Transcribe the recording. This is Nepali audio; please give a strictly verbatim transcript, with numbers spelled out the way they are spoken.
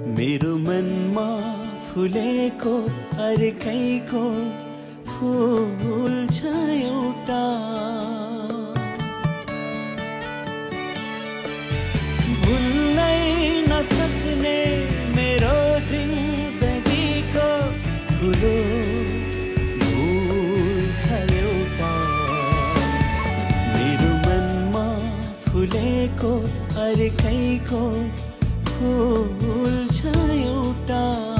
मेरो मनमा फुलेको अर्कैको फूल छ एउटा, भुल्नै नसक्ने मेरो जिन्दगीको ठुलो भूल छ एउटा। मेरो मनमा फुलेको अर्कैको फूल छ एउटा।